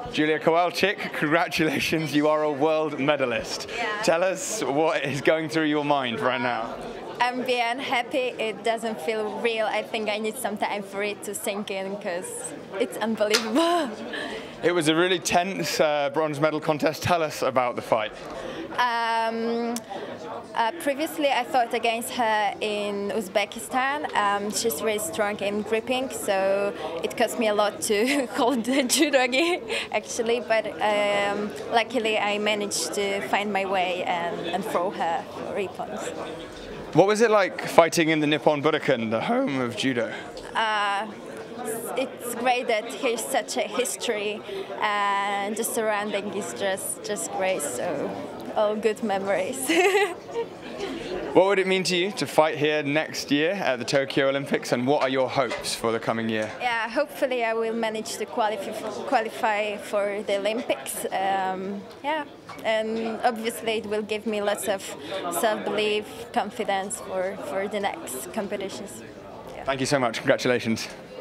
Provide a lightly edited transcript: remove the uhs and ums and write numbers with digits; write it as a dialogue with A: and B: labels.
A: Julia Kowalczyk, congratulations, you are a world medalist.
B: Yeah.
A: Tell us what is going through your mind right now.
B: I'm being happy. It doesn't feel real. I think I need some time for it to sink in because it's unbelievable.
A: It was a really tense bronze medal contest. Tell us about the fight.
B: Previously, I fought against her in Uzbekistan. She's really strong in gripping, so it cost me a lot to hold the judogi, actually. But luckily, I managed to find my way and throw her for rippons.
A: What was it like fighting in the Nippon Budokan, the home of judo?
B: It's great that here's such a history, and the surrounding is just great. So, all good memories.
A: What would it mean to you to fight here next year at the Tokyo Olympics, and what are your hopes for the coming year?
B: Yeah, hopefully I will manage to qualify for the Olympics. Yeah, and obviously it will give me lots of self-belief, confidence for the next competitions. Yeah.
A: Thank you so much. Congratulations.